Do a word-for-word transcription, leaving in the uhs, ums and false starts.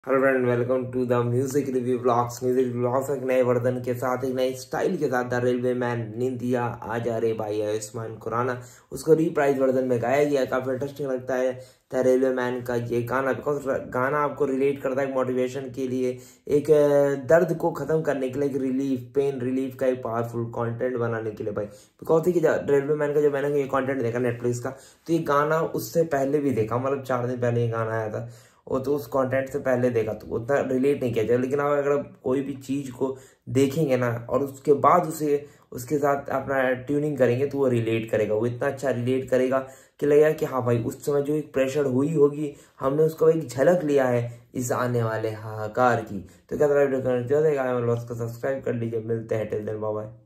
Hello friend, welcome to the music review blogs. Music blogs एक नए version के साथ, एक नए स्टाइल के साथ द रेलवे मैन निंदिया आजा रे भाई आयुष्मान खुराना उसको रीप्राइज वर्जन में गाया गया। काफी इंटरेस्टिंग लगता है द रेलवे मैन का ये गाना, बिकॉज गाना आपको रिलेट करता है मोटिवेशन के लिए, एक दर्द को खत्म करने के लिए, एक रिलीफ, पेन रिलीफ का एक पावरफुल कंटेंट बनाने के लिए भाई। बिकॉज देखिए रेलवे मैन का जो मैंने ये कंटेंट देखा नेटफ्लिक्स का, तो ये गाना उससे पहले भी देखा, मतलब चार दिन पहले ये गाना आया था, वो तो उस कंटेंट से पहले देखा तो उतना रिलेट नहीं किया जाए। लेकिन आप अगर कोई भी चीज को देखेंगे ना और उसके बाद उसे उसके साथ अपना ट्यूनिंग करेंगे तो वो रिलेट करेगा, वो इतना अच्छा रिलेट करेगा कि लगेगा कि हाँ भाई उस समय जो एक प्रेशर हुई होगी हमने उसको एक झलक लिया है इस आने वाले हाहाकार की। तो क्या वीडियो करना चाहते हैं, सब्सक्राइब कर लीजिए। मिलते हैं, टिल देन बाय बाय।